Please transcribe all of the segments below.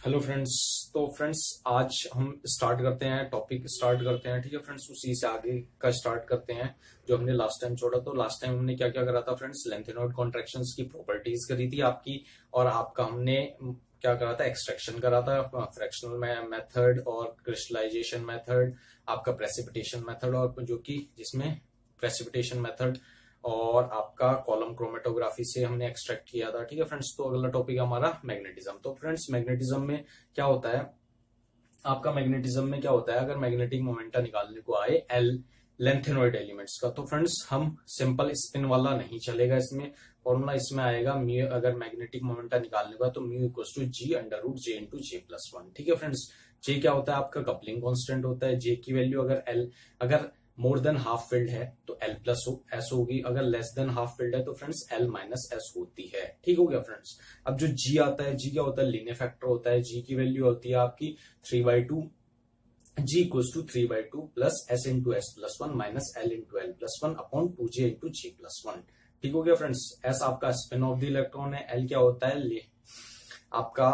Hello friends. तो friends आज हम स्टार्ट करते हैं, टॉपिक स्टार्ट करते हैं। ठीक है फ्रेंड्स, उसी से आगे का स्टार्ट करते हैं जो हमने लास्ट टाइम छोड़ा। तो लास्ट टाइम हमने क्या क्या करा था फ्रेंड्स? लेंथेनॉइड कॉन्ट्रैक्शंस की प्रॉपर्टीज करी थी आपकी, और आपका हमने क्या करा था? एक्सट्रैक्शन करा था, फ्रैक्शनल मेथड और क्रिस्टलाइजेशन मेथड, आपका प्रेसिपिटेशन मेथड, और जो कि जिसमें प्रेसिपिटेशन मेथड और आपका कॉलम क्रोमेटोग्राफी से हमने एक्सट्रैक्ट किया था। ठीक है फ्रेंड्स, तो अगला टॉपिक हमारा मैग्नेटिज्म। तो फ्रेंड्स मैग्नेटिज्म में क्या होता है? आपका मैग्नेटिज्म में क्या होता है? अगर मैग्नेटिक मोमेंटा निकालने को आए एल लेंथेनॉइड एलिमेंट्स का, तो फ्रेंड्स हम सिंपल स्पिन वाला नहीं चलेगा। इसमें फॉर्मूला इसमें आएगा म्यू, अगर मैग्नेटिक मोमेंटा निकालने का तो mu equal to g under root j into j plus one. ठीक है फ्रेंड्स, जे क्या होता है? आपका कपलिंग कांस्टेंट होता है। जे की वैल्यू अगर मोर देन हाफ फिल्ड है तो एल प्लस एस होगी, अगर लेस देन हाफ फिल्ड है तो फ्रेंड्स एल माइनस एस होती है। ठीक हो गया फ्रेंड्स। अब जो जी आता है, जी क्या होता है? लीनियर फैक्टर होता है। जी की वैल्यू होती है आपकी 3/2, g equals to 3/2 plus s into s plus one minus l into l plus one upon 2j into g plus one. ठीक हो गया फ्रेंड्स। एस आपका स्पिन ऑफ द इलेक्ट्रॉन है। एल क्या होता है? आपका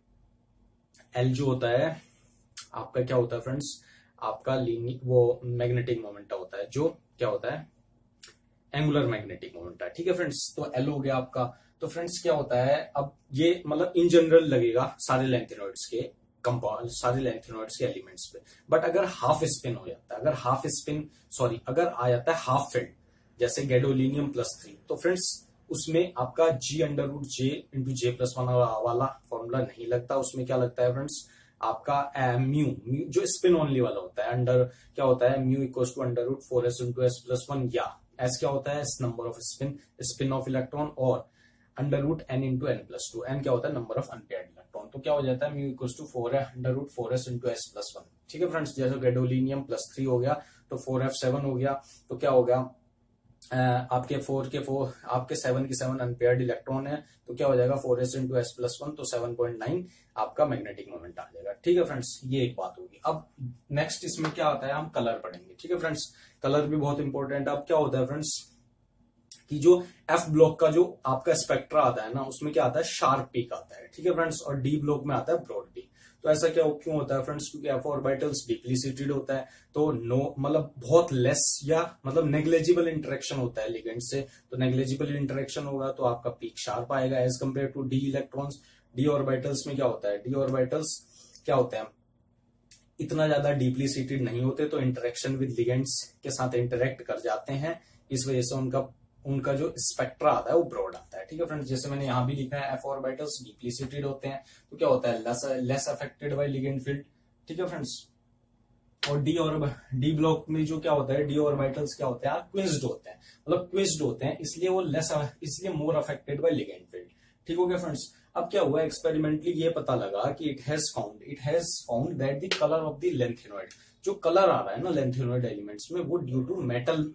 एल जो होता है आपका क्या होता है फ्रेंड्स? आपका वो मैग्नेटिक मोमेंटा होता है, जो क्या होता है? Angular magnetic momenta. ठीक है फ्रेंड्स, तो एल हो गया आपका। तो फ्रेंड्स क्या होता है? अब ये मतलब इन जनरल लगेगा सारे लेंथेनॉइड्स के कंपाउंड, सारे लेंथेनॉइड्स के एलिमेंट्स पे। बट अगर हाफ स्पिन हो जाता है, अगर आ जाता है हाफ फील्ड, जैसे गैडोलिनियम +3, तो फ्रेंड्स उसमें आपका g under root j into j plus one वाला फॉर्मूला नहीं लगता। उसमें क्या लगता है फ्रेंड्स? आपका म्यू म्यू जो स्पिन ओनली वाला होता है, अंडर क्या होता है? Mu equal to under root 4s into s plus one, या एस क्या होता है? Number of spin of electron, और under root n into n plus two, n क्या होता है? Number of unpaired electron. तो क्या हो जाता है? म्यू इक्वल टू 4 है under root 4s into s plus one. ठीक है फ्रेंड्स, जैसे गैडोलिनियम +3 हो गया तो 4f7 हो गया। तो क्या हो गया? आपके 7 की 7 अनपेयर्ड इलेक्ट्रॉन है, तो क्या हो जाएगा? 4s into s plus one, तो 7.9 आपका मैग्नेटिक मोमेंट आ जाएगा। ठीक है फ्रेंड्स, ये एक बात होगी। अब नेक्स्ट इसमें क्या आता है? हम कलर पढ़ेंगे। ठीक है फ्रेंड्स, कलर भी बहुत इंपॉर्टेंट है। अब क्या होता है फ्रेंड्स कि जो एफ ब्लॉक का जो आपका स्पेक्ट्रा आता है ना, उसमें क्या आता है? शार्प पीक आता है। ठीक है फ्रेंड्स, और डी ब्लॉक में आता है ब्रॉड पीक। तो ऐसा क्यों होता है फ्रेंड्स? क्योंकि एफ ऑर्बिटल्स डीपली सीटेड होता है, तो नो मतलब बहुत लेस या मतलब नेग्लेजिबल इंटरेक्शन होता है लिगेंड से। तो नेग्लेजिबल इंटरेक्शन होगा तो आपका पीक शार्प आएगा as compared to d electrons. D orbitals में क्या होता है? डी ऑर्बिटल्स क्या होते हैं? इतना ज्यादा डीपली सीटेड नहीं होते, तो इंटरेक्शन विद लिगेंड्स के साथ इंटरेक्ट कर जाते हैं। इस वजह से उनका उनका जो स्पेक्ट्रा आता है वो ब्रॉड आता है। ठीक है फ्रेंड्स, जैसे मैंने यहां भी लिखा है, एफ ऑर्बिटल्स डीपली सीटेड होते हैं, तो क्या होता है? Less affected by ligand field. ठीक है फ्रेंड्स, और डी ब्लॉक में जो क्या होता है? डी ऑर्बिटल्स क्या होते हैं? क्विज्ड होते हैं, मतलब क्विज्ड होते हैं, इसलिए वो इसलिए more affected by ligand field. ठीक हो गया फ्रेंड्स। अब क्या हुआ? एक्सपेरिमेंटली ये पता लगा कि it has found that the colour of the lanthanoid, जो कलर आ रहा है ना लेंथेनॉइड एलिमेंट्स में, वो ड्यू टू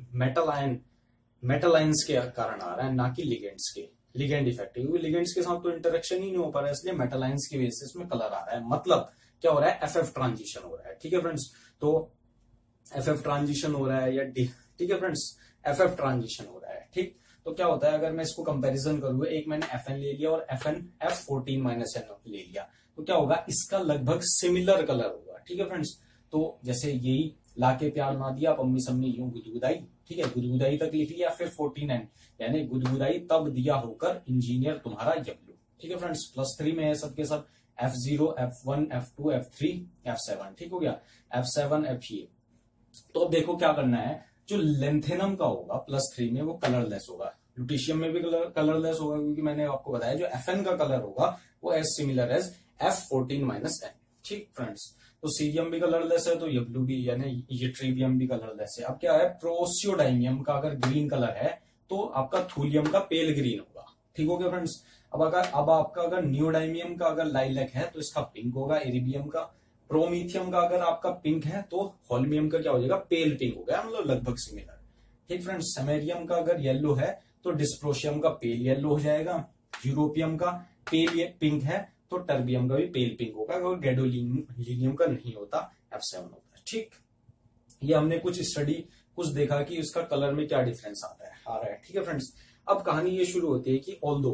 मेटल आयंस के कारण आ रहा है, ना कि लिगेंड्स के। लिगेंड इफेक्ट, क्योंकि लिगेंड्स के साथ तो इंटरेक्शन ही नहीं हो पा रहा है, इसलिए मेटल आयंस की वजह से इसमें कलर आ रहा है। मतलब क्या हो रहा है? एफएफ ट्रांजिशन हो रहा है। ठीक है फ्रेंड्स, तो एफएफ ट्रांजिशन हो रहा है या डी, ठीक है फ्रेंड्स, एफएफ ट्रांजिशन हो रहा है। ठीक, तो क्या होता है? अगर मैं इसको कंपैरिजन करूँ, एक मैंने FN ले लिया और F14-N ले लिया, तो क्या होगा? इसका लगभग सिमिलर कलर होगा। ठीक है फ्रेंड्स, तो जैसे यही लाके प्यार ना दिया, अब अम्मी सबने यूं गुदगुदाई। ठीक है, गुदगुदाई तक लिख लिया, फिर 14N यानी गुदगुदाई तब दिया होकर इंजीनियर तुम्हारा यबलू। ठीक है फ्रेंड्स, +3 में है सबके सब, F0, F1, F2, F3, F7। ठीक हो गया, F7 F ये। तो अब देखो क्या करना है, जो लेंथेनम का होगा +3 में वो कलरलेस होगा, ल्यूटिशियम में भी कलरलेस होगा, क्योंकि मैंने आपको बताया जो FN का कलर होगा वो एज सिमिलर एज F14-N। ठीक फ्रेंड्स, तो सीरियम भी कलरलेस है, तो यब्लू भी यानी यट्रीबियम भी कलरलेस है। अब क्या है? प्रोसियोडाइमियम का अगर ग्रीन कलर है तो आपका थूलियम का पेल ग्रीन होगा। ठीक हो गया फ्रेंड्स। अब आपका अगर नियोडाइमियम का अगर लाइलैक है तो इसका पिंक होगा, एरिबियम का। प्रोमीथियम का अगर आपका पिंक है तो होल्मियम का क्या हो जाएगा? पेल पिंक हो गया, मतलब लगभग सिमिलर। ठीक फ्रेंड्स, समेरियम का अगर येलो है तो डिस्प्रोशियम का पेल येलो हो जाएगा। यूरोपियम का पेल पिंक है तो टर्बियम का भी पेल पिंक होगा, और गैडोलिनियम का नहीं होता, F7 होता है। ठीक, ये हमने कुछ देखा कि उसका कलर में क्या डिफरेंस आ रहा है। ठीक है फ्रेंड्स, अब कहानी ये शुरू होती है कि ऑल्दो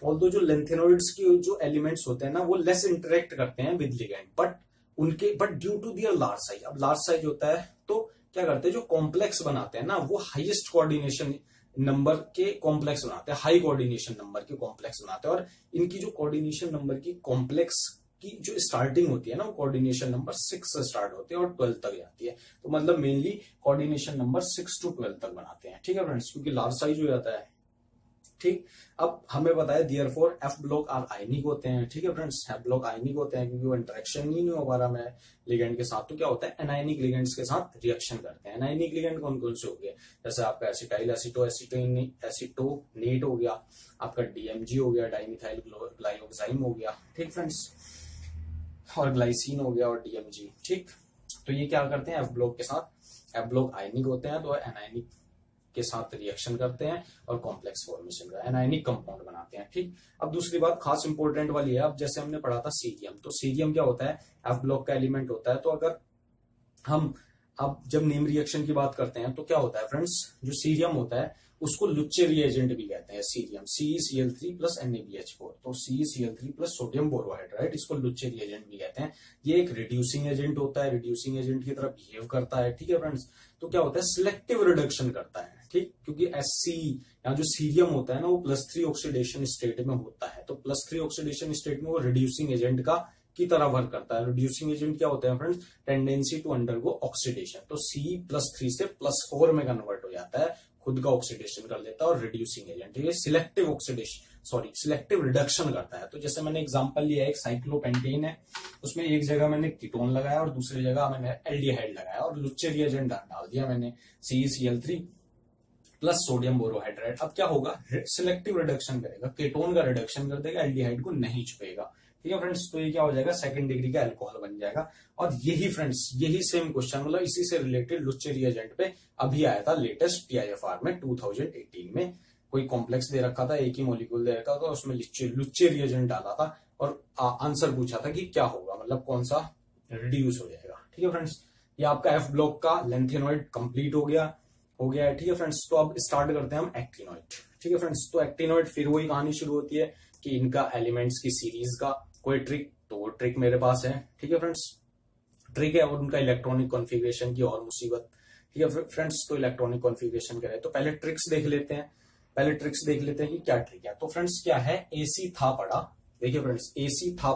ऑल्दो जो लेंथेनॉइड्स की जो एलिमेंट्स होते हैं ना वो लेस इंटरेक्ट करते हैं with ligand, but due to their large size, अब लार्ज साइज होता है तो क्या करते हैं, जो कॉम्प्लेक्स बनाते हैं ना वो हाईएस्ट कोऑर्डिनेशन नंबर के कॉम्प्लेक्स बनाते हैं, हाई कोऑर्डिनेशन नंबर के कॉम्प्लेक्स बनाते हैं। और इनकी जो कोऑर्डिनेशन नंबर की कॉम्प्लेक्स की जो स्टार्टिंग होती है ना वो कोऑर्डिनेशन नंबर 6 से स्टार्ट होती है और 12 तक जाती है। तो मतलब मेनली कोऑर्डिनेशन नंबर 6 to 12 तक बनाते हैं, ठीक है फ्रेंड्स, क्योंकि लार्ज साइज हो जाता है। ठीक, अब हमें बताया therefore f block are ionic होते हैं, ठीक है फ्रेंड्स, एफ ब्लॉक आयनिक होते हैं क्योंकि वो इंटरेक्शन ही नहीं हो पा रहा मैं लिगेंड के साथ। तो क्या होता है, एनायनिक लिगेंड्स के साथ रिएक्शन करते हैं। एनायनिक लिगेंड कौन कौन से हो गए, जैसे आपका एसिटाइल एसिटोनेट हो गया, आपका डीएमजी हो गया, डाइमिथाइल ग्लाइकोजाइम हो गया, ठीक फ्रेंड्स, और ग्लाइसिन हो गया और डीएमजी। ठीक, तो ये क्या करते हैं, एफ ब्लॉक के साथ, एफ ब्लॉक आयनिक होते हैं तो एनायनिक के साथ रिएक्शन करते हैं और कॉम्प्लेक्स फॉर्मेशन का एनायनिक कंपाउंड बनाते हैं। ठीक, अब दूसरी बात खास इंपॉर्टेंट वाली है, अब जैसे हमने पढ़ा था सीरियम, तो सीरियम क्या होता है, एफ ब्लॉक का एलिमेंट होता है। तो अगर हम अब जब नेम रिएक्शन की बात करते हैं तो क्या होता है फ्रेंड्स, जो सीरियम होता है उसको लुच्चे रिएजेंट भी कहते हैं। सीरियम CeCl3 प्लस NaBH4, तो CeCl3 प्लस सोडियम बोरोहाइड्राइड, इसको लुच्चे रिएजेंट भी कहते हैं। ये एक रिड्यूसिंग एजेंट होता है, रिड्यूसिंग एजेंट की तरह बिहेव करता है, ठीक है फ्रेंड्स। तो क्या होता है, सिलेक्टिव रिडक्शन करता है, ठीक, क्योंकि Sc या जो सीरियम होता है ना वो +3 ऑक्सीडेशन स्टेट में होता है। तो +3 ऑक्सीडेशन स्टेट में वो रिड्यूसिंग एजेंट की तरह वर्क करता है। रिड्यूसिंग एजेंट क्या होता है friends, tendency to undergo oxidation, तो C+3 से +4 में कन्वर्ट हो जाता है, खुद का ऑक्सीडेशन कर लेता है। और रिड्यूसिंग एजेंट ये सिलेक्टिव सिलेक्टिव रिडक्शन करता है। तो जैसे मैंने एग्जांपल लिया, एक साइक्लोपेंटेन है, उसमें एक जगह मैंने कीटोन लगाया और दूसरी जगह मैंने एल्डिहाइड लगाया और लुच्चे रिएजेंट डाल दिया मैंने CeCl3 प्लस सोडियम बोरोहाइड्राइड। अब क्या होगा, सिलेक्टिव रिडक्शन करेगा, कीटोन का रिडक्शन कर देगा, एल्डिहाइड को नहीं छुपेगा, ठीक है फ्रेंड्स। तो ये क्या हो जाएगा, सेकंड डिग्री का अल्कोहल बन जाएगा। और यही फ्रेंड्स, यही सेम क्वेश्चन, मतलब इसी से रिलेटेड लुच्चे रिएजेंट पे अभी आया था लेटेस्ट TIFR में 2018 में। कोई कॉम्प्लेक्स दे रखा था, एक ही मॉलिक्यूल दे रखा था, उसमें लुच्चे रिएजेंट डाला था और आंसर पूछा था कि क्या होगा, मतलब कौन सा रिड्यूस हो जाएगा, ठीक है फ्रेंड्स। ये आपका एफ ब्लॉक का लेंथेनॉइड कंप्लीट हो गया है, ठीक है फ्रेंड्स। तो अब स्टार्ट करते हैं हम एक्टिनॉइड, ठीक है फ्रेंड्स। तो एक्टिनॉइड फिर वही कहानी शुरू होती है कि इनका एलिमेंट्स की सीरीज का कोई ट्रिक, तो वो ट्रिक मेरे पास है, ठीक है फ्रेंड्स, ट्रिक है। और उनका इलेक्ट्रॉनिक कॉन्फ़िगरेशन की और मुसीबत, ठीक है फ्रेंड्स। तो इलेक्ट्रॉनिक कॉन्फ़िगरेशन करें तो पहले ट्रिक्स देख लेते हैं, कि क्या ट्रिक है। तो फ्रेंड्स क्या है, एसी था पड़ा, देखिए फ्रेंड्स, एसी था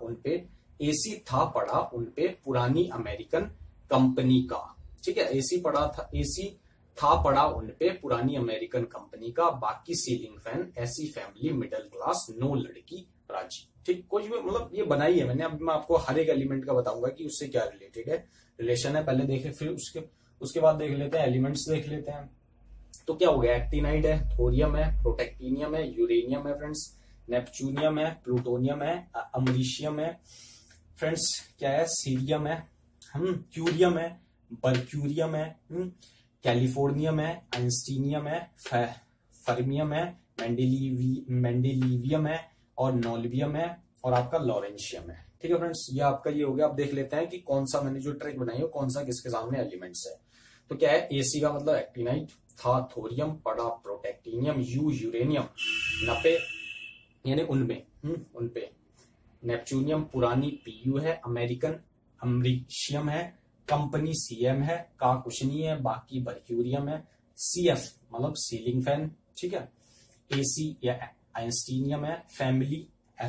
पड़ा उनपे पुरानी अमेरिकन कंपनी का, ठीक है, एसी था पड़ा उनपे पुरानी अमेरिकन कंपनी का, बाकी सीलिंग फैन ऐसी फैमिली मिडिल क्लास नो लड़की राजी, ठीक, कुछ भी, मतलब ये बनाई है मैंने। अब मैं आपको हर एक एलिमेंट का बताऊंगा कि उससे क्या रिलेटेड है, रिलेशन है, पहले देखे, फिर उसके बाद देख लेते हैं, एलिमेंट्स देख लेते हैं। तो क्या हो गया, एक्टिनाइड है, थोरियम है, प्रोटेक्टिनियम है, यूरेनियम है फ्रेंड्स, नेपच्यूनियम है, प्लूटोनियम है, अमरीशियम है फ्रेंड्स, क्या है, सीरियम है, क्यूरियम है, बर्क्यूरियम है, कैलिफोर्नियम है, आइंस्टीनियम है, फर्मियम है, मेंडेलिवियम है और नोल्बियम है और आपका लॉरेंशियम है, ठीक है फ्रेंड्स। ये आपका ये हो गया। अब देख लेते हैं कि कौन सा मैंने जो ट्रिक बनाई है कौन सा किसके सामने एलिमेंट्स है। तो क्या है, एसी का मतलब एक्टिनाइड, था थोरियम, पड़ा प्रोटेक्टिनियम, यूरेनियम, नपे यानी उनपे नेपच्यूनियम पुरानी पीयू है, अमेरिकन अमरीशियम है, कंपनी सीएम है, का कुछ नहीं है, बाकी बर्क्यूरियम है, सीएफ मतलब सीलिंग फैन, ठीक है, एसी या आइंस्टीनियम है, फैमिली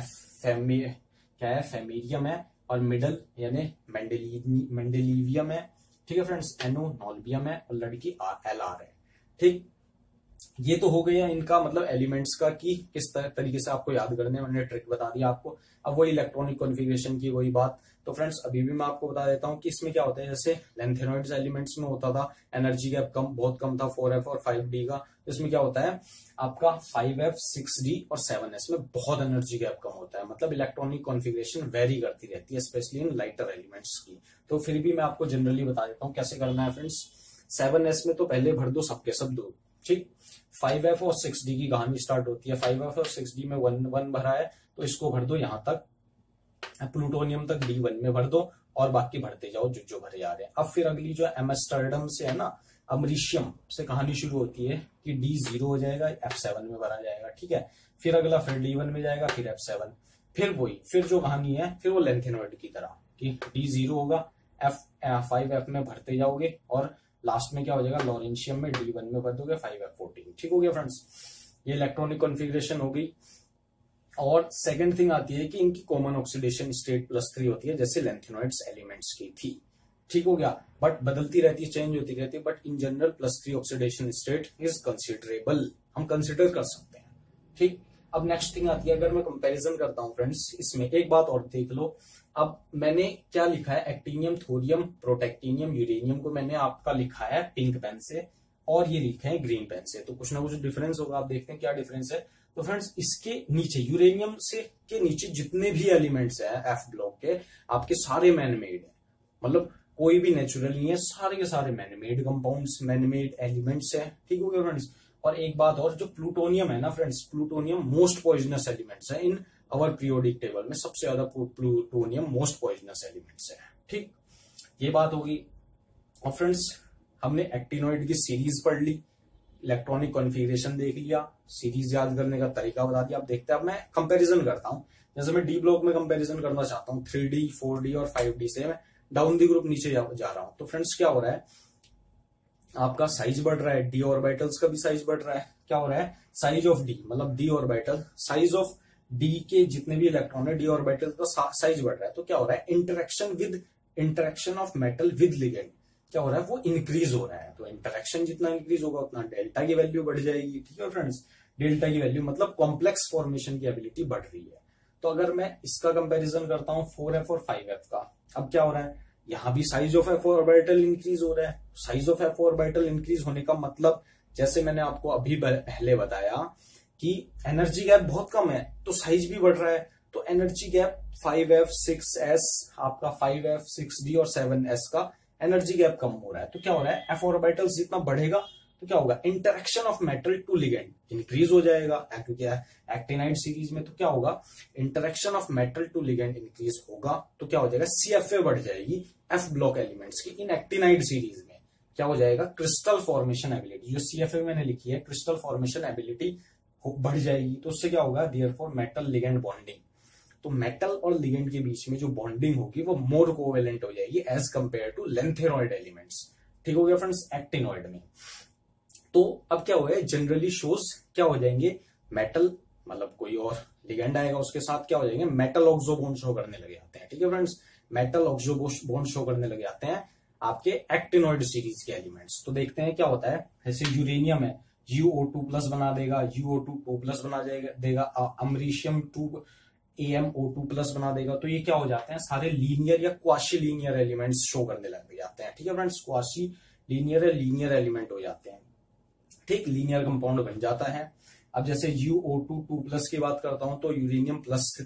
क्या है, फेमेरियम है, और मिडल यानी मेंडेलिवियम है, ठीक है फ्रेंड्स, एनो नोल्बियम है और लड़की LR है, ठीक। ये तो हो गया इनका मतलब एलिमेंट्स का कि किस तरीके से आपको याद करने, मैंने ट्रिक बता दिया आपको। अब वही इलेक्ट्रॉनिक कॉन्फ़िगरेशन की वही बात। तो फ्रेंड्स अभी भी मैं आपको बता देता हूँ कि इसमें क्या होता है, जैसे लेंथेनॉइड्स एलिमेंट्स में होता था एनर्जी गैप बहुत कम था 4f और 5d का। इसमें क्या होता है आपका 5f 6d और 7s में बहुत एनर्जी गैप कम होता है, मतलब इलेक्ट्रॉनिक कॉन्फ़िगरेशन वेरी करती रहती है, स्पेशली इन लाइटर एलिमेंट्स की। तो फिर भी मैं आपको जनरली बता देता हूँ कैसे करना है फ्रेंड्स। 7s में तो पहले भर दो सबके सब दो, ठीक। 5f और 6d की कहानी स्टार्ट होती है, 5f और 6d में 1 भरा है तो इसको भर दो यहां तक, प्लूटोनियम तक D1 में भर दो और बाकी भरते जाओ जो भरे जा रहे हैं। अब फिर अगली जो एमस्टर्डम से है ना, अमरीशियम से कहानी शुरू होती है कि D0 हो जाएगा, F7 में भरा जाएगा, ठीक है। फिर अगला फिर D1 में जाएगा, फिर F7, फिर वही, फिर जो कहानी है फिर वो लेंथेनॉइड की तरह कि D0 होगा, F5F में भरते जाओगे और लास्ट में क्या हो जाएगा, लॉरेंशियम में D1 में भर दोगे 5F14। ठीक हो गया फ्रेंड्स, ये इलेक्ट्रॉनिक कॉन्फ़िगरेशन हो गई। और सेकंड थिंग आती है कि इनकी कॉमन ऑक्सीडेशन स्टेट +3 होती है, जैसे लेंथेनॉइड्स एलिमेंट्स की थी। ठीक हो गया, बट बदलती रहती है, चेंज होती रहती है, but in general +3 oxidation state is considerable, हम कंसिडर कर सकते हैं। ठीक, अब नेक्स्ट थिंग आती है, अगर मैं कंपैरिजन करता हूं फ्रेंड्स, इसमें एक बात और देख लो। अब मैंने क्या लिखा है, एक्टिनियम, थोरियम, प्रोटेक्टिनियम, यूरेनियम को मैंने आपका लिखा है पिंक पेन से और ये लिखा है ग्रीन पेन से, तो कुछ ना कुछ डिफरेंस होगा। आप देखते हैं क्या डिफरेंस है। तो फ्रेंड्स इसके नीचे यूरेनियम से के नीचे जितने भी एलिमेंट्स हैं एफ ब्लॉक के, आपके सारे मैनमेड है, मतलब कोई भी नेचुरल नहीं है, सारे के सारे मैनमेड कंपाउंड्स, मैनमेड एलिमेंट्स है। ठीक हो गया फ्रेंड्स। और एक बात और, जो प्लूटोनियम है ना friends, plutonium most poisonous elements है इन अवर पीरियोडिक टेबल में, सबसे ज्यादा प्लूटोनियम मोस्ट पॉइजनस एलिमेंट्स है। ठीक, ये बात होगी। और फ्रेंड्स हमने एक्टिनॉइड की सीरीज पढ़ ली, इलेक्ट्रॉनिक कॉन्फ़िगरेशन देख लिया, सीरीज याद करने का तरीका बता दिया। अब देखते हैं, अब मैं कंपैरिजन करता हूं। जैसे मैं डी ब्लॉक में कंपैरिजन करना चाहता हूं 3D 4D और 5D से, मैं डाउन दी ग्रुप नीचे जा रहा हूं। तो फ्रेंड्स क्या हो रहा है, आपका साइज बढ़ रहा है, डी ऑर्बिटल्स का भी साइज बढ़ रहा है। क्या हो रहा है, साइज ऑफ डी, मतलब d orbital, size of d के जितने भी इलेक्ट्रॉन है, डी ऑर्बिटल का साइज बढ़ रहा है। तो क्या हो रहा है, interaction of metal with ligand क्या हो रहा है, वो इंक्रीज हो रहा है। तो इंटरेक्शन जितना इंक्रीज होगा उतना डेल्टा की वैल्यू बढ़ जाएगी। ठीक है फ्रेंड्स, डेल्टा की वैल्यू मतलब कॉम्प्लेक्स फॉर्मेशन की एबिलिटी बढ़ रही है। तो अगर मैं इसका कंपैरिजन करता हूं 4F और 5F का, अब क्या हो रहा है, यहां भी size of F orbital increase हो रहा है। Size of F orbital increase होने का मतलब, जैसे मैंने आपको अभी पहले बताया कि एनर्जी गैप बहुत कम है, तो साइज भी बढ़ रहा है। तो एनर्जी गैप 5F 6S, आपका 5F 6D और 7S का एनर्जी गैप कम हो रहा है। तो क्या हो रहा है, F ऑर्बिटल जितना बढ़ेगा तो क्या होगा, interaction of metal to ligand increase हो जाएगा। क्योंकि एक्टिनाइड सीरीज में तो क्या होगा, interaction of metal to ligand increase होगा, तो क्या हो जाएगा, CFA बढ़ जाएगी F ब्लॉक एलिमेंट्स की। इन एक्टिनाइड सीरीज में क्या हो जाएगा, क्रिस्टल फॉर्मेशन एबिलिटी, जो CFA मैंने लिखी है, क्रिस्टल फॉर्मेशन एबिलिटी बढ़ जाएगी। तो उससे क्या होगा, देयरफॉर मेटल लिगेंड बॉन्डिंग, तो मेटल और लिगेंड के बीच में जो बॉन्डिंग होगी वो मोर कोवेलेंट हो जाएगी as compared to lanthanoid elements. ठीक हो गया फ्रेंड्स, एक्टिनॉइड में। तो अब क्या होगा, जनरली शोज क्या हो जाएंगे, मेटल मतलब कोई और लिगेंड आएगा उसके साथ, क्या हो जाएंगे, मेटल ऑक्सो बॉन्ड शो करने लगे जाते हैं। ठीक है friends, metal oxo bond show करने लगे जाते हैं आपके एक्टिनॉइड सीरीज के एलिमेंट्स। तो देखते हैं क्या होता है। जैसे यूरेनियम है, UO2+ बना देगा, UO2 बना देगा, अमरीशियम 2 AmO2+ बना देगा। तो ये क्या हो जाते हैं, सारे लीनियर या क्वाशी लीनियर एलिमेंट्स शो करने लग जाते हैं। ठीक है फ्रेंड्स, क्वाशी लीनियर या लीनियर एलिमेंट हो जाते हैं। ठीक, लीनियर कंपाउंड बन जाता है। अब जैसे UO2 की बात करता हूं तो यूरेनियम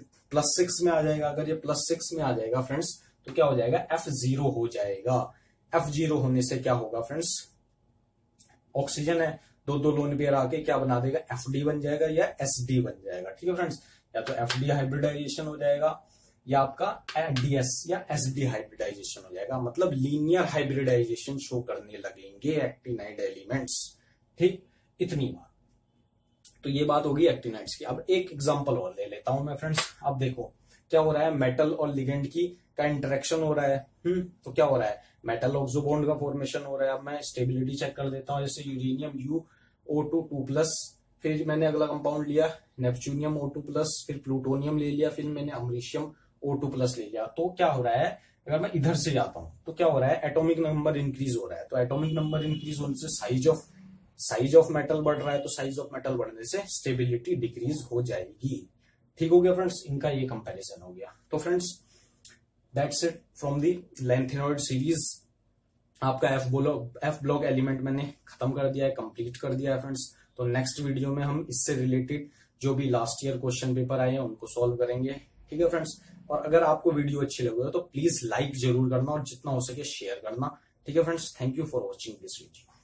+6 में आ जाएगा। अगर ये +6 में आ जाएगा फ्रेंड्स तो क्या हो जाएगा, F0 हो जाएगा। F0 होने से क्या होगा फ्रेंड्स, ऑक्सीजन है, दो लोन पेयर आके क्या बना देगा, FD बन जाएगा या SD बन जाएगा। ठीक है फ्रेंड्स, या तो FD हाइब्रिडाइजेशन हो जाएगा या आपका DS या SD हाइब्रिडाइजेशन हो जाएगा, मतलब लीनियर हाइब्रिडाइजेशन शो करने लगेंगे एक्टिनाइड एलिमेंट्स। ठीक, इतनी बात। तो ये बात होगी एक्टिनाइड्स की। अब एक एग्जांपल और ले लेता हूं मैं फ्रेंड्स। अब देखो क्या हो रहा है, मेटल और लिगेंड की का इंटरेक्शन हो रहा है। तो क्या हो रहा है, मेटल ऑक्सो बॉन्ड का फॉर्मेशन हो रहा है। अब मैं स्टेबिलिटी चेक कर देता हूं, जैसे यूरेनियम UO2+, फिर मैंने अगला कंपाउंड लिया नेपच्यूनियम O2+, फिर प्लूटोनियम ले लिया, फिर मैंने अमरीशियम O2+ ले लिया। तो क्या हो रहा है, अगर मैं इधर से जाता हूं तो क्या हो रहा है, एटॉमिक नंबर इंक्रीज हो रहा है। तो एटॉमिक नंबर इंक्रीज होने से साइज ऑफ मेटल बढ़ रहा है, तो साइज ऑफ मेटल बढ़ने से स्टेबिलिटी डिक्रीज हो जाएगी। ठीक हो गया फ्रेंड्स, इनका ये कंपैरिजन हो गया। तो friends that's it from the lanthanoid series. आपका एफ ब्लॉक एलिमेंट मैंने खत्म कर दिया है, कंप्लीट कर दिया है फ्रेंड्स। तो नेक्स्ट वीडियो में हम इससे रिलेटेड जो भी लास्ट ईयर क्वेश्चन पेपर आए हैं उनको सॉल्व करेंगे। ठीक है फ्रेंड्स, और अगर आपको वीडियो अच्छी लगे तो प्लीज लाइक जरूर करना और जितना हो सके शेयर करना। ठीक है friends, thank you for watching this video.